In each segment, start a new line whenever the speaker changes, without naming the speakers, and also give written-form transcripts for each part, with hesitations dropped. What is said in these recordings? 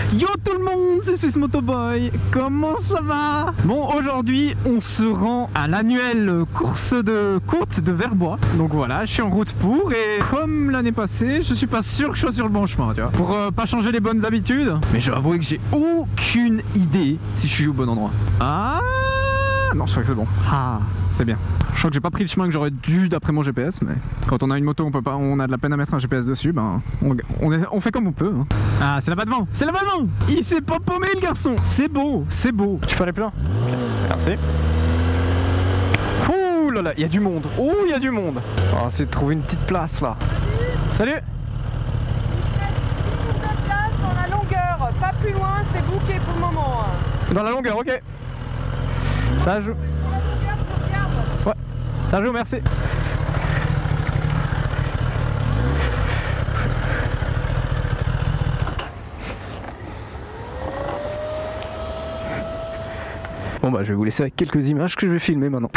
Yo tout le monde, c'est Swiss Motoboy, comment ça va? Bon, aujourd'hui on se rend à l'annuelle course de côte de Verbois. Donc voilà, je suis en route pour, et comme l'année passée, je suis pas sûr que je sois sur le bon chemin, tu vois. Pour pas changer les bonnes habitudes. Mais je dois avouer que j'ai aucune idée si je suis au bon endroit. Ah non, je crois que c'est bon. Ah, c'est bien. Je crois que j'ai pas pris le chemin que j'aurais dû d'après mon GPS, mais quand on a une moto, on peut pas, on a de la peine à mettre un GPS dessus, ben on fait comme on peut. Hein. Ah, c'est là-bas devant, c'est là-bas devant. Il s'est pas paumé le garçon. C'est beau, c'est beau. Tu peux aller plus loin. Merci. Ouh là là, il y a du monde. Oh, il y a du monde. On va essayer de trouver une petite place là. Salut.
Dans la longueur, pas plus loin, c'est bouquet pour le moment.
Dans la longueur, ok. Ça joue. Ouais, ça joue, merci. Bon bah je vais vous laisser avec quelques images que je vais filmer maintenant.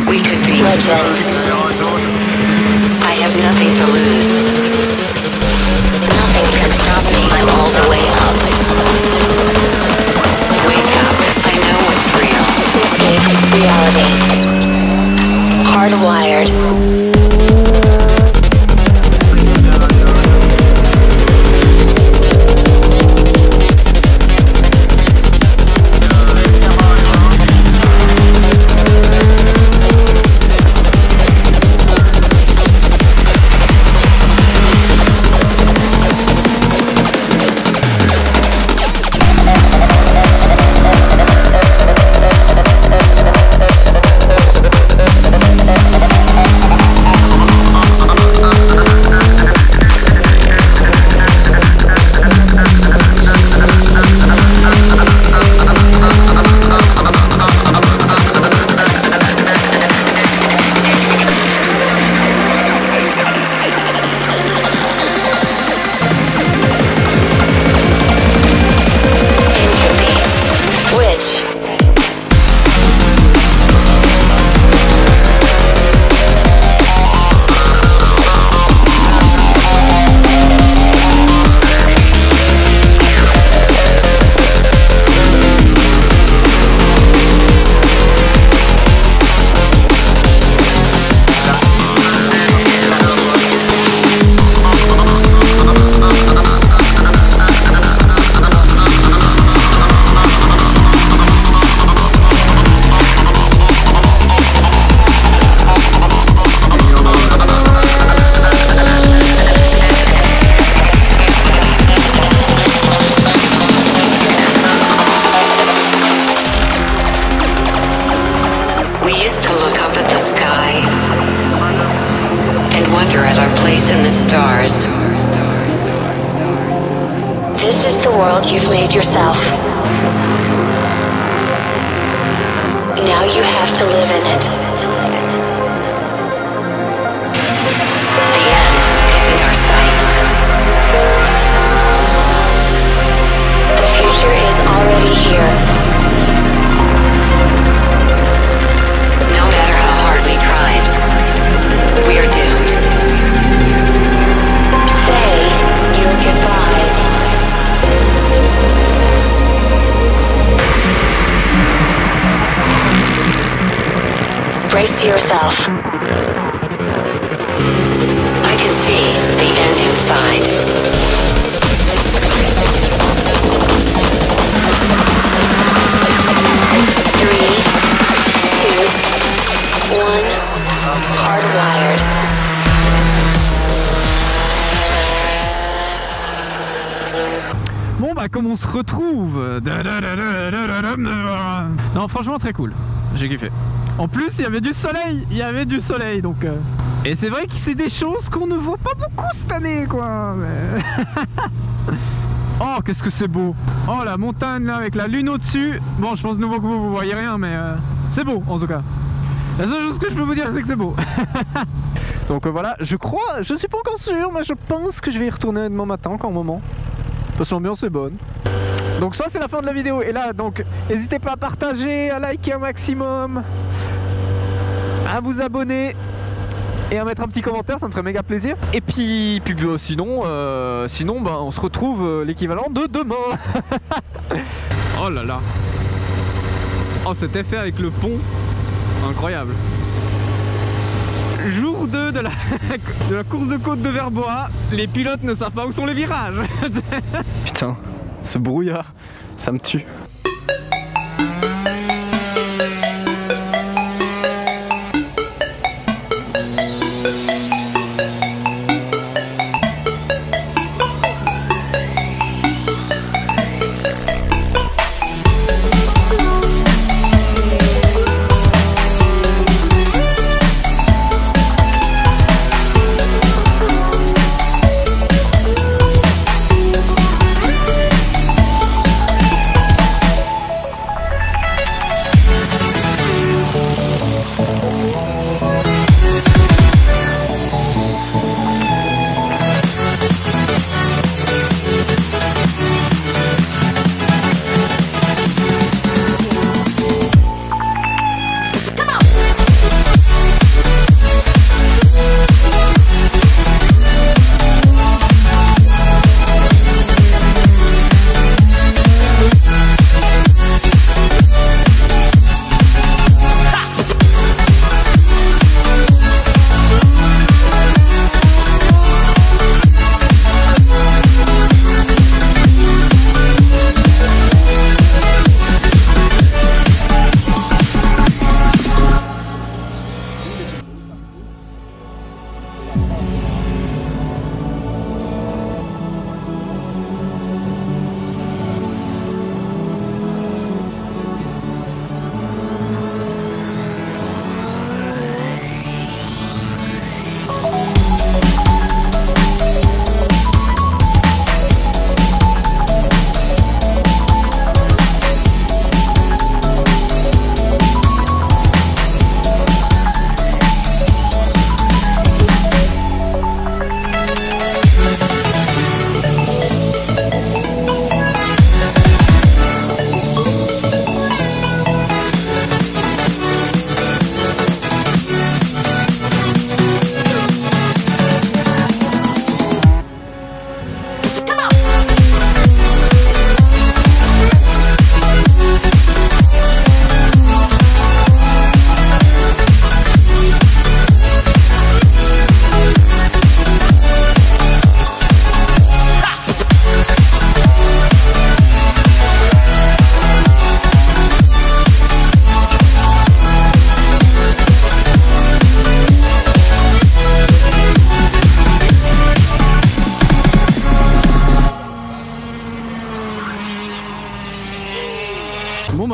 We could be legend. I have nothing to lose. Nothing can stop me. I'm all the way up. Wake up. I know what's real. Escape reality. Hardwired. In the stars. This is the world you've made yourself. Now you have to live in it. The end is in our sights. The future is already here. No matter how hard we tried, we are doomed. Say your goodbyes. Brace yourself. I can see the end inside. Three, two, one. Hardwired.
Bon bah comme on se retrouve. Non franchement très cool. J'ai kiffé. En plus il y avait du soleil, donc et c'est vrai que c'est des choses qu'on ne voit pas beaucoup cette année quoi. Mais... Oh qu'est-ce que c'est beau. Oh la montagne là avec la lune au-dessus. Bon je pense de nouveau que vous voyez rien mais c'est beau en tout cas. La seule chose que je peux vous dire c'est que c'est beau. Donc voilà, je crois, je suis pas encore sûr mais je pense que je vais y retourner demain matin encore un moment. Parce que l'ambiance est bonne. Donc ça c'est la fin de la vidéo. Et là donc n'hésitez pas à partager, à liker un maximum, à vous abonner et à mettre un petit commentaire, ça me ferait méga plaisir. Et puis sinon bah, on se retrouve l'équivalent de demain. Oh là là. Oh cet effet avec le pont, incroyable. Jour 2 de la course de côte de Verbois, les pilotes ne savent pas où sont les virages. Putain, ce brouillard, ça me tue.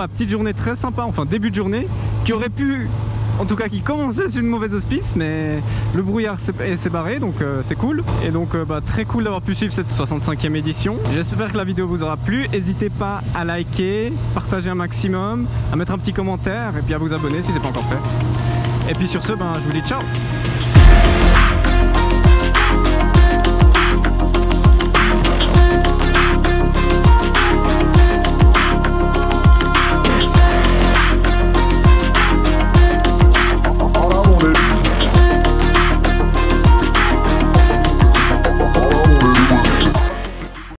bah, petite journée très sympa, enfin début de journée, qui aurait pu, en tout cas qui commençait sur une mauvaise auspice, mais le brouillard s'est barré, donc c'est cool. Et donc bah, très cool d'avoir pu suivre cette 65e édition. J'espère que la vidéo vous aura plu. N'hésitez pas à liker, partager un maximum, à mettre un petit commentaire et puis à vous abonner si c'est pas encore fait. Et puis sur ce, ben, je vous dis ciao.